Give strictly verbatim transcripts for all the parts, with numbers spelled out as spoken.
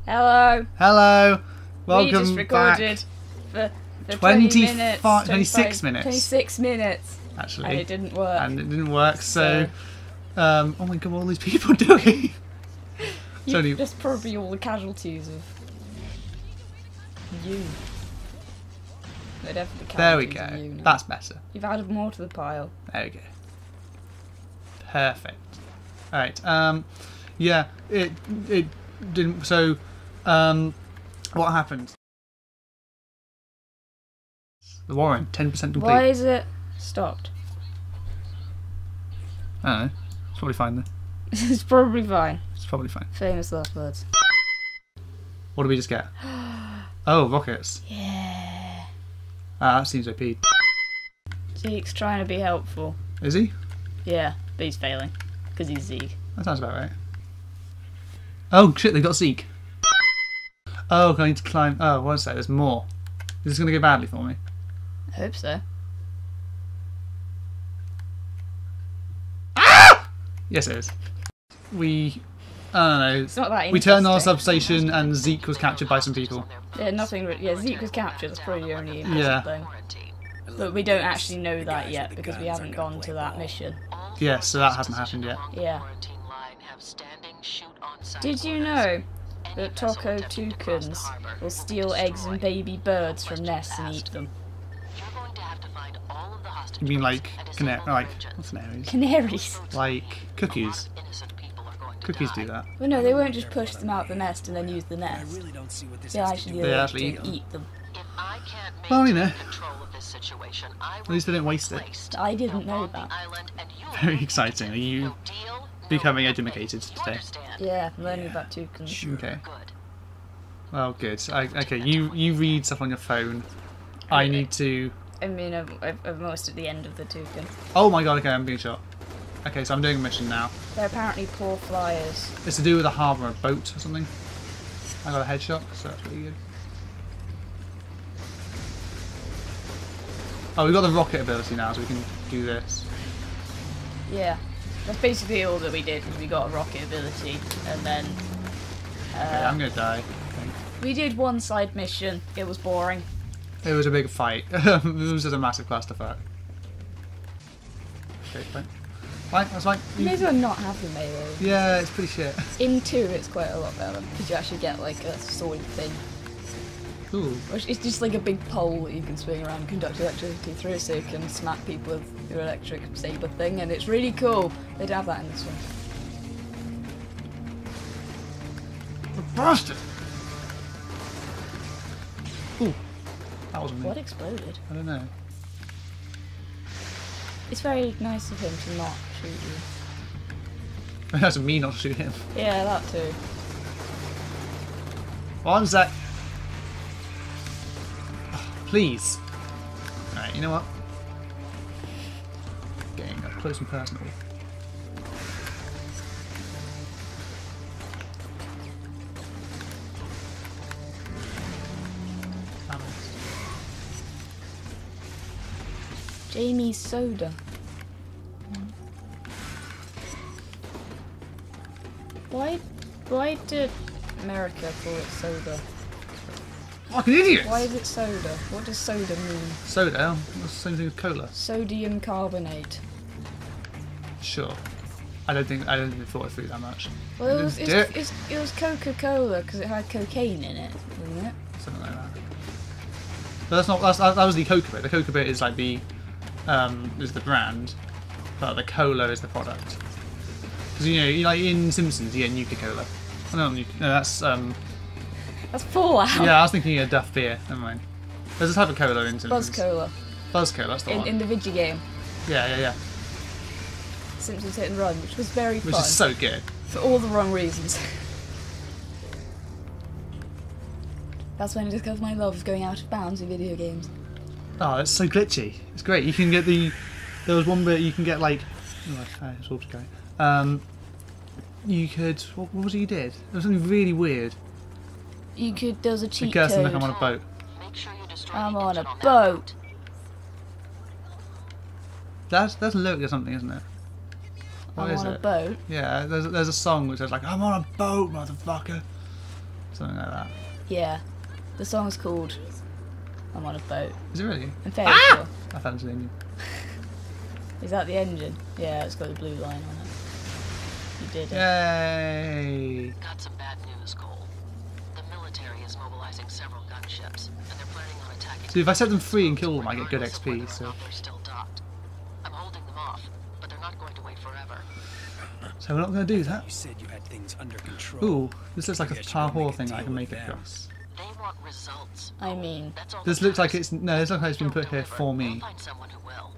Hello. Hello. Welcome we just recorded back. For, for twenty minutes. twenty-six minutes. twenty-six minutes. Actually. And it didn't work. And it didn't work, so... so um, oh my god, what are all these people doing? You, only... That's probably all the casualties of you. They're definitely there we casualties go. of you. That's better. You've added more to the pile. There we go. Perfect. Alright, um... yeah, it... it didn't... So, um... what happened? The warrant, ten percent complete. Why is it stopped? I don't know. It's probably fine then. It's probably fine. It's probably fine. Famous last words. What did we just get? Oh, rockets. Yeah. Ah, that seems O P. Zeke's trying to be helpful. Is he? Yeah, but he's failing. Because he's Zeke. That sounds about right. Oh shit, they got Zeke. Oh, going to climb. Oh, what's that? There's more. Is this going to go badly for me? I hope so. Ah! Yes, it is. We, I don't know. It's not that we turned on our interesting. substation and Zeke was captured by some people. Yeah, nothing. re- Yeah, Zeke was captured. That's probably the only important Yeah. thing. But we don't actually know that yet because we haven't gone to that mission. Yeah, so that hasn't happened yet. Yeah. Did you know that taco toucans will steal eggs and baby birds from nests and eat them? You mean like, cana like, what's canaries? Canaries. Like cookies. Cookies do that. Well, no, they won't just push them out the nest and then use the nest. They'll actually, They uh, actually eat them. eat them. Well, you know. At least they didn't waste it. I didn't know that. Very exciting. Are you becoming educated today? Yeah, I'm learning about toucans. Okay. Well, good. I, okay, you you read stuff on your phone. I need to... I mean, I'm, I'm almost at the end of the toucan. Oh my god, okay, I'm being shot. Okay, so I'm doing a mission now. They're apparently poor flyers. It's to do with a harbour, a boat or something. I got a headshot, so that's pretty good. Oh, we've got the rocket ability now, so we can do this. Yeah, that's basically all that we did. Was we got a rocket ability, and then uh, Okay, I'm gonna die, I think. we did one side mission. It was boring. It was a big fight. It was just a massive clusterfuck. Okay, fine. Fine, that's fine. You may as well not have the melee. Yeah, it's pretty shit. In two, it's quite a lot better because you actually get like a sword thing. Ooh. Which it's just like a big pole that you can swing around and conduct electricity through, so you can smack people with your electric saber thing, and it's really cool. They don't have that in this one. Bastard! Ooh. That wasn't me. What exploded? I don't know. It's very nice of him to not shoot you. That's me not shoot him. Yeah, that too. One sec. Please. Alright, you know what? Getting up close and personal. Jamie's soda. Why, why did America call it soda? Fucking idiot! Why is it soda? What does soda mean? Soda? That's the same thing with cola. Sodium carbonate. Sure. I don't think I don't think they thought it through that much. Well, it was, Did it's, it? it's, it was Coca-Cola because it had cocaine in it, wasn't it? Something like that. But that's not. That's, that, that was the Coca bit. The Coca bit is like the um is the brand, but the cola is the product. Because you know, you like in Simpsons, you get Nuka Cola. Oh, no, Nuka, no, that's um. That's Fallout. Yeah, I was thinking of Duff beer. Never mind. There's a type of cola in Simpsons. Buzz Cola. Buzz Cola, that's the In, one. in the video game. Yeah, yeah, yeah. Simpsons Hit and Run, which was very Which fun. is so good. For all the wrong reasons. That's when I discovered my love of going out of bounds in video games. Oh, it's so glitchy. It's great. You can get the. There was one bit you can get like. Oh, I was also going. Um, you could. What, what was it you did? It was something really weird. You could. There was a The cheat Kirsten code. look, I'm on a boat. I'm on a boat. That's that's a lyric or something, isn't it? What I'm is on it? a boat. Yeah, there's there's a song which says like I'm on a boat, motherfucker. Something like that. Yeah. The song's called I'm on a boat. Is it really? I'm fairly Ah! sure. I found it was an engine. Is that the engine? Yeah, it's got the blue line on it. You did it. Yay! Got some bad news, Cole. The military is mobilizing several gunships, and they're planning on attacking. So if I set them free and kill them, I get good X P. So. They're still docked. I'm holding them off, but they're not going to wait forever. So we're not going to do that. You said you had things under control. Ooh, this looks like a I guess you power can make hole a thing I deal can with make them. across. They want results. I mean, That's all This that looks like matters. it's no. This looks like it's been Don't put here deliver. for We'll me. find someone who will.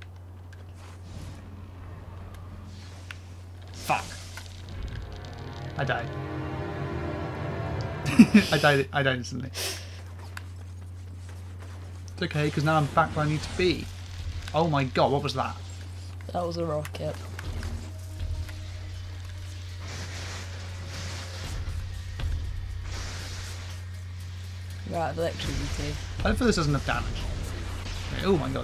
Fuck. I died. I died. I died instantly. It's okay because now I'm back where I need to be. Oh my god! What was that? that was a rocket. You're out of electricity. Hopefully this doesn't have damage. Okay, oh my god.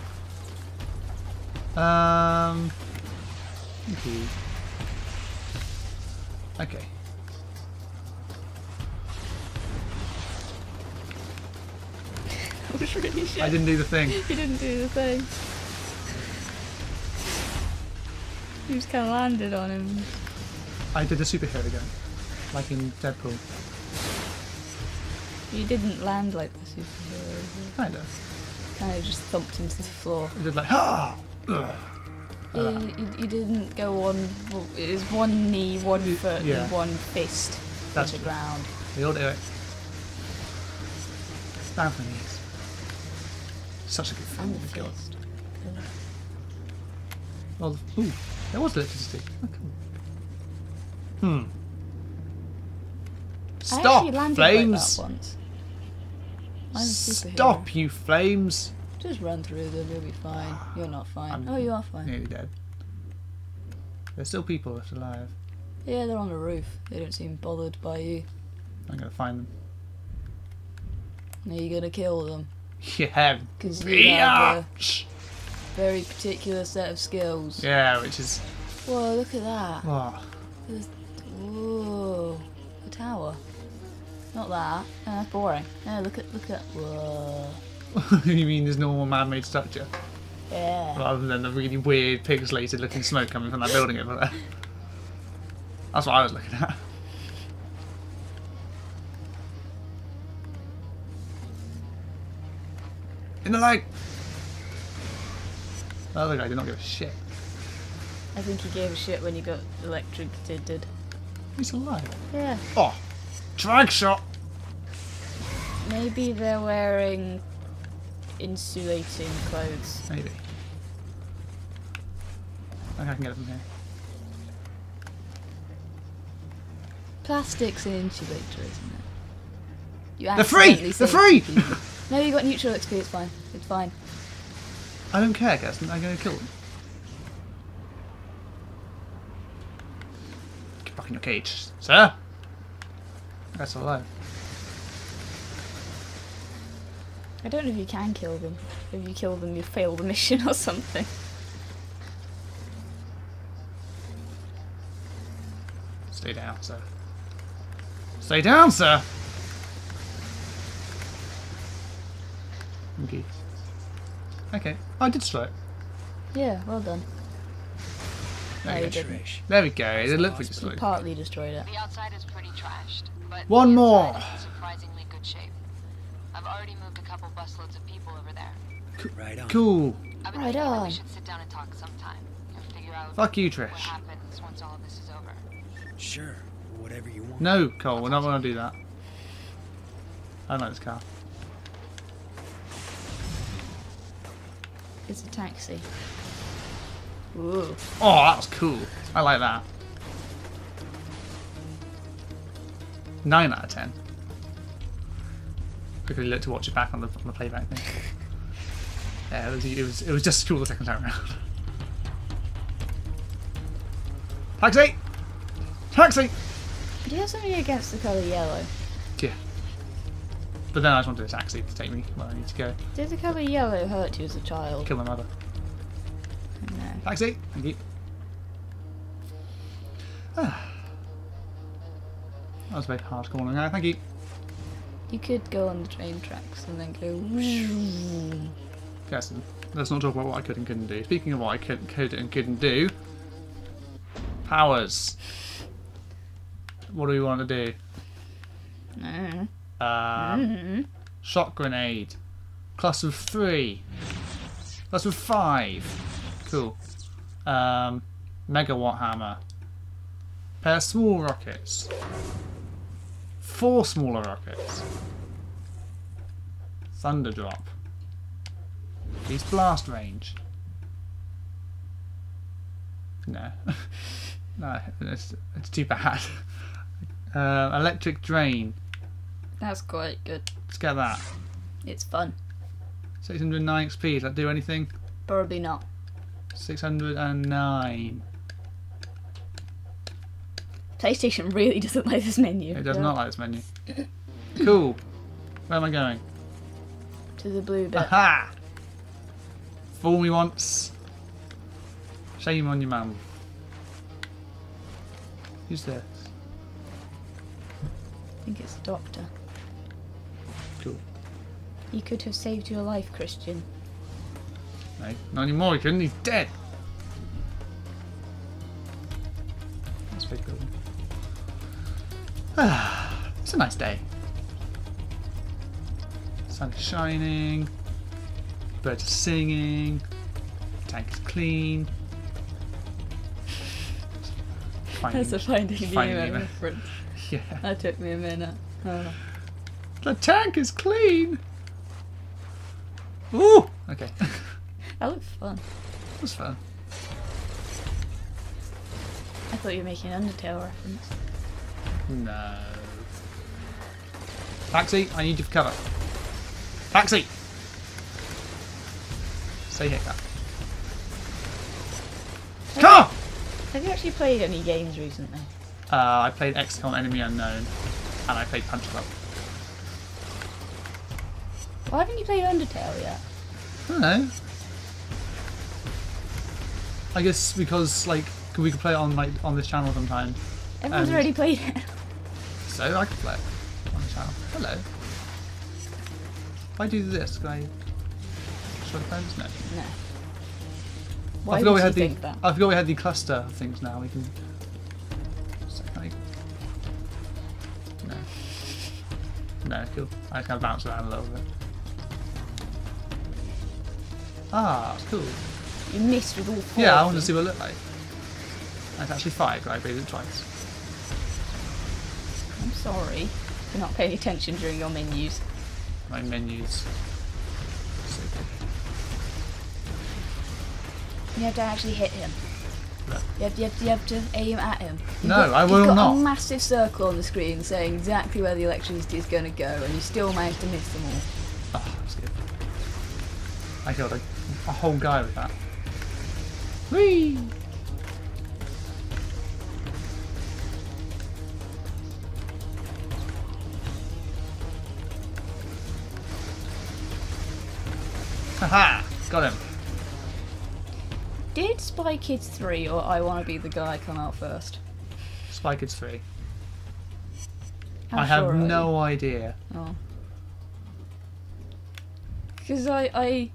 Um. Okay. Okay. That was really shit. I didn't do the thing. You didn't do the thing. You just kind of landed on him. I did the superhero again, like in Deadpool. You didn't land like the superhero. Kinda. Kind of just thumped into the floor. I did like ha. Ugh. You, you, you didn't go on. Well, it was one knee, one foot, Yeah. and one fist That's to the true. ground. We all do it. Down for the knees. Such a good film. And the Oh my god. fist. Well, ooh, there was electricity. Oh, cool. Hmm. I Stop, actually landed flames! like that once. I'm a superhero. Stop, you flames! Just run through them, you'll be fine. You're not fine. I'm oh, you are fine. Nearly dead. There's still people left alive. Yeah, they're on the roof. They don't seem bothered by you. I'm gonna find them. Now you're gonna kill them. Yeah, Because you have a bitch! very particular set of skills. Yeah, which is. Whoa, look at that. Oh, There's, whoa, a tower. Not that. No, that's boring. No, look at look at. Whoa. you mean this normal man-made structure, Yeah. rather than the really weird pixelated-looking smoke coming from that building over there? That's what I was looking at. In the light. The other guy did not give a shit. I think he gave a shit when he got electrocuted. He's alive. Yeah. Oh, drag shot. Maybe they're wearing insulating clothes. Maybe. I think I can get it from here. Plastic's an insulator, isn't it? You They're free! accidentally They're saved free! people. No, you got neutral X P. It's fine. It's fine. I don't care, guys. I'm going to kill them. Get back in your cage, sir. That's alive. I don't know if you can kill them. If you kill them, you fail the mission or something. Stay down, sir. Stay down, sir. Okay. Okay. I did destroy it. Yeah, well done. There, No, you you go. didn't. Trish. There we go. It did look pretty You destroyed. partly destroyed it. The outside is pretty trashed, but One the more. inside is in surprisingly good shape. I've already moved a couple busloads of people over there. Right on. Cool. I've been Right thinking that on. we should sit down and talk sometime and figure out Fuck you, what Trish. happens once all of this is over. Sure. Whatever you want. No, Cole. We're not going to do that. I don't like this car. It's a taxi. Ooh. Oh, that was cool. I like that. Nine out of ten. Quickly look to watch it back on the on the playback thing. Yeah, it was it was it was just as cool the second time around. Taxi! Taxi! Do you have something against the colour yellow? Yeah. But then I just wanted a taxi to take me where I need to go. Did the colour yellow hurt you as a child? Kill my mother. No. Taxi! Thank you. Ah. That was a very hard calling now, thank you. You could go on the train tracks and then go. Yes, let's not talk about what I could and couldn't do. Speaking of what I could, could and couldn't do, powers. What do we want to do? Mm. Um, Mm-hmm. Shock grenade. Cluster of three. Cluster of five. Cool. Um, megawatt hammer. Pair of small rockets. Four smaller rockets. Thunder drop. Increased blast range. No. No, it's, it's too bad. Uh, electric drain. That's quite good. Let's get that. It's fun. six hundred nine X P. Does that do anything? Probably not. six hundred nine. PlayStation really doesn't like this menu. It does Yeah. not like this menu. Cool. Where am I going? To the blue bit. Aha! Fool me once. Shame on your mum. Who's this? I think it's the doctor. Cool. He could have saved your life, Christian. No, not anymore. He couldn't. He's dead. That's pretty cool. Ah, it's a nice day. Sun is shining. Birds are singing. Tank is clean. Finding, That's a Finding Finding Nemo Nemo. reference. Yeah. That took me a minute. Oh. The tank is clean. Ooh. Okay. That looked fun. That was fun. I thought you were making an Undertale reference. No. Taxi, I need you for cover. Taxi! Say hiccup. Car! Have you actually played any games recently? Uh, I played X COM Enemy Unknown, and I played Punch Club. Why haven't you played Undertale yet? I don't know. I guess because, like, we could play it on, like, on this channel sometime. Everyone's And- already played it. So I could play it on the channel. Hello. If I do this, can I show the phones? No. No. I Why forgot would we you had the think that? I forgot we had the cluster things now. We can. So can I... No. No, cool. I just kind of bounce around a little bit. Ah, it's cool. You missed with all four. Yeah, I of want to them. see what it looked like. It's actually five, right? I played it twice. I'm sorry for not paying attention during your menus. My menus. So good. You have to actually hit him. No. You have, you have, you have to aim at him. You've No, got, I will You've got not. a massive circle on the screen saying exactly where the electricity is going to go, and you still manage to miss them all. Oh, that's good. I killed a, a whole guy with that. Whee! Haha! Got him. Did Spy Kids three or I Want to Be the Guy come out first? Spy Kids three. How I have sure are you? no idea. Oh. Because I, I...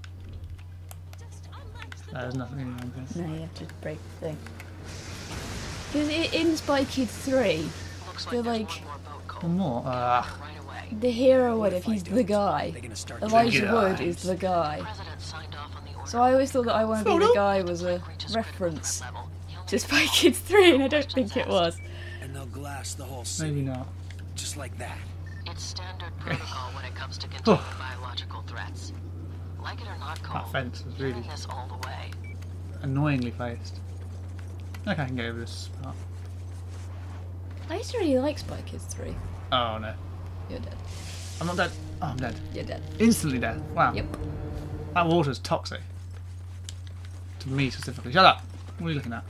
There's nothing in this. No, you have to break the thing. Because in Spy Kids three, Looks they're like like there's one more boat, Cole. One more. Uh, Right away. the hero would What if if I he's do the it? guy. They're gonna start Elijah guys. Wood is the guy. President signed off on the order. So I always thought that I Want to Be the Photo? Guy was a Reaches critical reference threat level. He'll to need Spy Kids three, and I don't think it was. And they'll glass the whole city. maybe not. Just like that. It's standard protocol when it comes to containing biological threats. Like it or not, Cole, That fence was you're really in this all the way. annoyingly placed. Okay, I can get over this part. I used to really like Spy Kids three. Oh no. You're dead. I'm not dead. Oh, I'm dead. You're dead. Instantly dead. Wow. Yep. That water's toxic. To me specifically. Shut up! What are you looking at?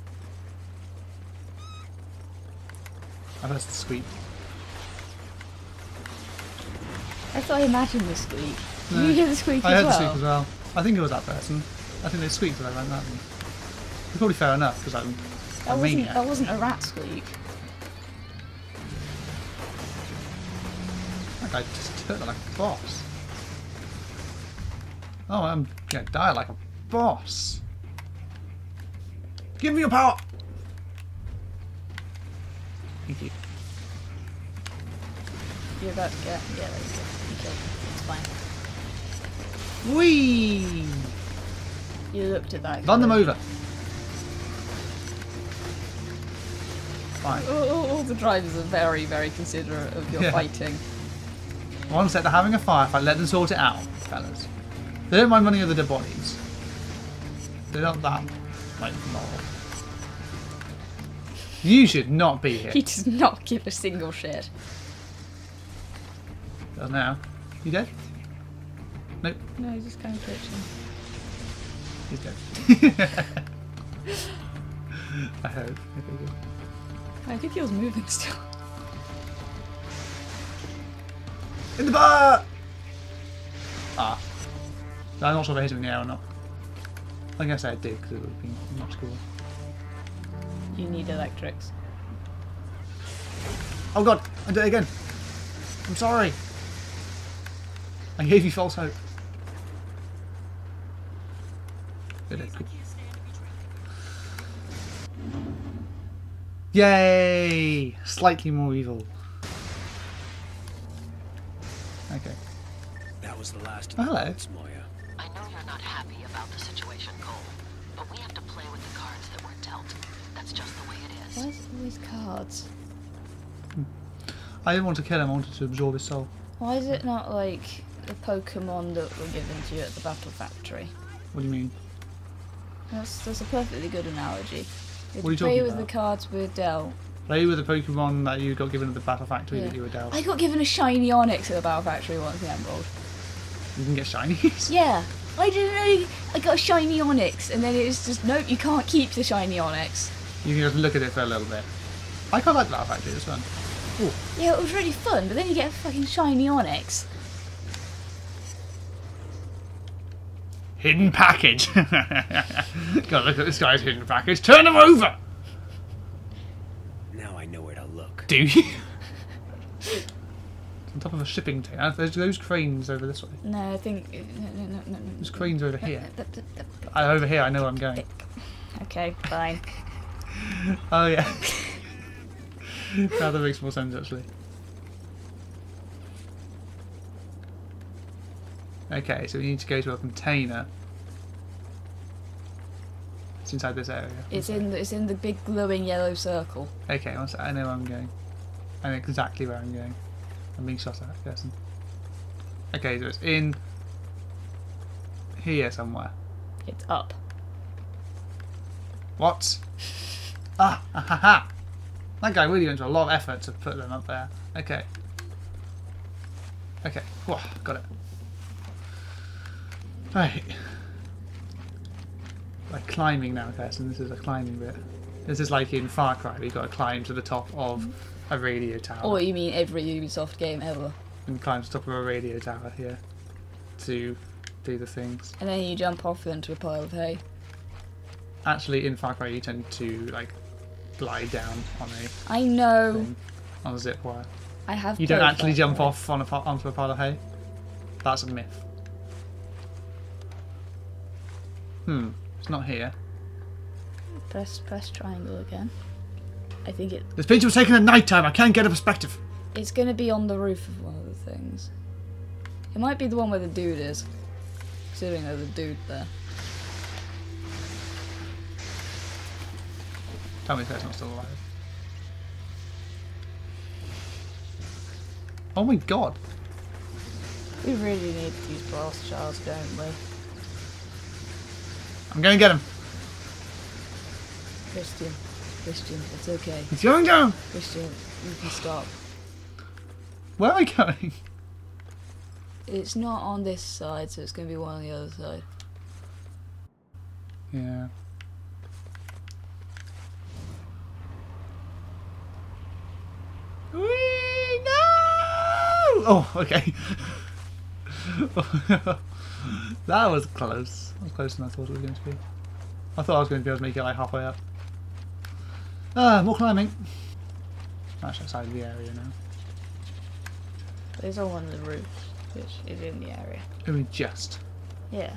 I heard the squeak. I thought I imagined the squeak. Did No. you hear the squeak I as heard the well? squeak as well. I think it was that person. I think they squeaked when I ran that one. It's probably fair enough because I'm That a wasn't, maniac. that wasn't a rat squeak. That That guy just turned like a boss. Oh, I'm gonna die like a boss. Give me your power! Thank you. You're about to get. Yeah, there you go. You killed him. It's fine. Whee! You looked at that. Run them over. Fine. All, all, all the drivers are very, very considerate of your Yeah. fighting. One set, they're having a firefight. Let them sort it out, fellas. They don't mind running over dead bodies. They're not that, like, moral. You should not be here. He does not give a single shit. Does now. You dead? Nope. No, he's just kind of twitching. He's dead. I hope. Okay, good. I think he was moving still. In the bar! Ah. I'm not sure if I hit him in the air or not. I guess I did because it would have been much cooler. You need electrics. Oh god, I did it again. I'm sorry. I gave you false hope. Good, good. Yay! Slightly more evil. Okay. That was the last Oh, hello. of the Moya. I know you're not happy about the situation, Cole, but we have to play with the cards that we're dealt. That's just the way it Why is. is it always cards? I didn't want to kill him, I wanted to absorb his soul. Why is it not like the Pokemon that were given to you at the Battle Factory? What do you mean? That's, that's a perfectly good analogy. You What are you play talking with about? the cards we're dealt. Play with the Pokemon that you got given at the Battle Factory Yeah. that you were dealt. I got given a shiny Onyx at the Battle Factory once in Emerald. You can get shinies? Yeah, I didn't know. I got a shiny Onyx, and then it's just nope. You can't keep the shiny Onyx. You can just look at it for a little bit. I quite like the Battle Factory, it's fun. Ooh. Yeah, it was really fun, but then you get a fucking shiny Onyx. Hidden package! Gotta look at this guy's hidden package. Turn him over! Now I know where to look. Do you? It's on top of a shipping tank. There's those cranes over this way. No, I think no, no, no, no, no. There's cranes over here. Th- th- th- I, over here, I know where I'm going. Okay, fine. Oh yeah. Now that makes more sense actually. Okay, so we need to go to a container. It's inside this area. It's in the, it's in the big glowing yellow circle. Okay, one sec, I know where I'm going. I know exactly where I'm going. I'm being shot at, person. Okay, so it's in here somewhere. It's up. What? Ah, ha ha ha! That guy really went to a lot of effort to put them up there. Okay. Okay, whoa, got it. Right. Like climbing now, person. This is a climbing bit. This is like in Far Cry, we've got to climb to the top of a radio tower. Or you mean every Ubisoft game ever? And climb to the top of a radio tower here to do the things. And then you jump off into a pile of hay. Actually, in Far Cry, you tend to like glide down on a I know. thing, on a zip wire. I have. You don't played actually Far jump Cry. off on a, pi- onto a pile of hay. That's a myth. Hmm. It's not here. Press press triangle again. I think it This picture was taken at night time. I can't get a perspective. it's going to be on the roof of one of the things. It might be the one where the dude is. Considering there's a dude there. Tell me if that's not still alive. Oh my god. We really need these brass shards, don't we? I'm going to get him. Christian. Christian, it's okay. He's going down. Christian, you can stop. Where am I going? It's not on this side, so it's going to be one on the other side. Yeah. Whee! No! Oh, okay. That was close. That was closer than I thought it was going to be. I thought I was going to be able to make it like halfway up. Ah, more climbing. Actually outside of the area now. There's all on the roof, which is in the area. I mean, just. Yeah.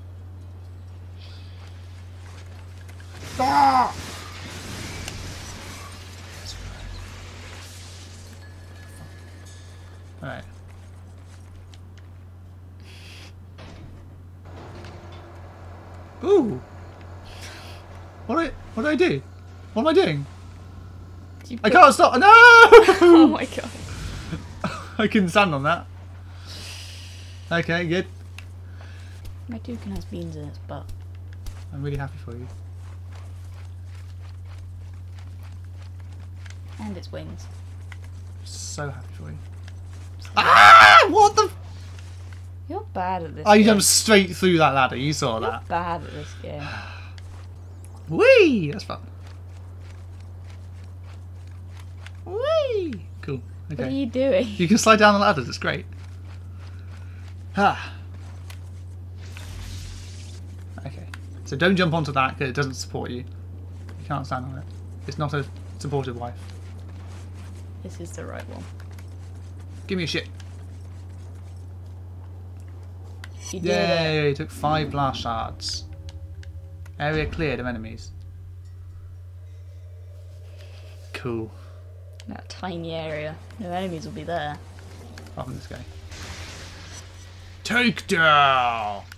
Ah! Alright. Ooh! What did I, what did I do? What am I doing? You I put- can't stop! No! Oh my god. I couldn't stand on that. Okay, good. My toucan has beans in its butt. I'm really happy for you. And its wings. So happy for you. Ah! What the? You're bad at this I game. jumped straight through that ladder. You saw You're that. bad at this game. Whee! That's fun. Whee! Cool. What are Okay. you doing? You can slide down the ladder. That's great. Ah. Okay. So don't jump onto that because it doesn't support you. You can't stand on it. It's not a supportive wife. This is the right one. Give me a shit. You did it. Yay! Took five blast shards. Area cleared of enemies. Cool. That tiny area. No enemies will be there. Apart from this guy. Take down!